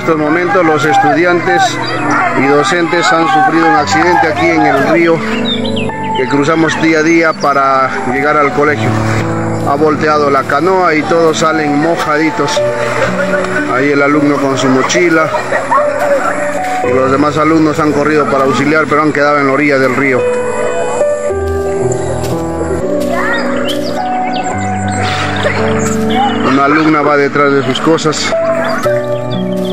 estos momentos los estudiantes y docentes han sufrido un accidente aquí en el río que cruzamos día a día para llegar al colegio. Ha volteado la canoa y todos salen mojaditos. Ahí el alumno con su mochila y los demás alumnos han corrido para auxiliar, pero han quedado en la orilla del río. Una alumna va detrás de sus cosas.